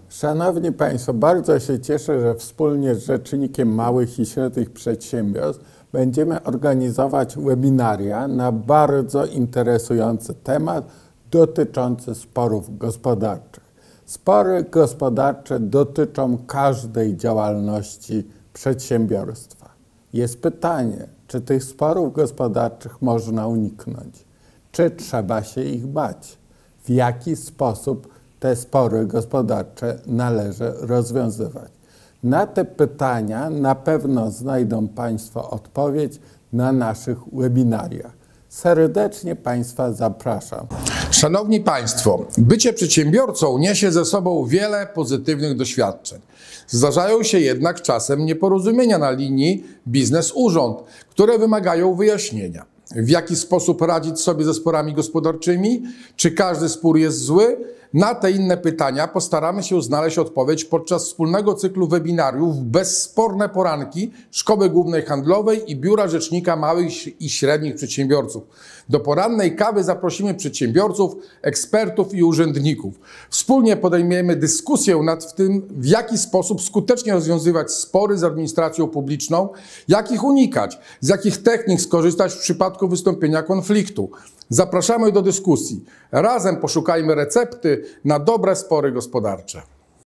Szanowni Państwo, bardzo się cieszę, że wspólnie z Rzecznikiem Małych i Średnich Przedsiębiorstw będziemy organizować webinaria na bardzo interesujący temat dotyczący sporów gospodarczych. Spory gospodarcze dotyczą każdej działalności przedsiębiorstwa. Jest pytanie, czy tych sporów gospodarczych można uniknąć? Czy trzeba się ich bać? W jaki sposób te spory gospodarcze należy rozwiązywać? Na te pytania na pewno znajdą Państwo odpowiedź na naszych webinariach. Serdecznie Państwa zapraszam. Szanowni Państwo, bycie przedsiębiorcą niesie ze sobą wiele pozytywnych doświadczeń. Zdarzają się jednak czasem nieporozumienia na linii biznes-urząd, które wymagają wyjaśnienia. W jaki sposób radzić sobie ze sporami gospodarczymi? Czy każdy spór jest zły? Na te inne pytania postaramy się znaleźć odpowiedź podczas wspólnego cyklu webinariów Bezsporne Poranki Szkoły Głównej Handlowej i Biura Rzecznika Małych i Średnich Przedsiębiorców. Do porannej kawy zaprosimy przedsiębiorców, ekspertów i urzędników. Wspólnie podejmiemy dyskusję nad tym, w jaki sposób skutecznie rozwiązywać spory z administracją publiczną, jak ich unikać, z jakich technik skorzystać w przypadku wystąpienia konfliktu. Zapraszamy do dyskusji. Razem poszukajmy recepty na dobre spory gospodarcze.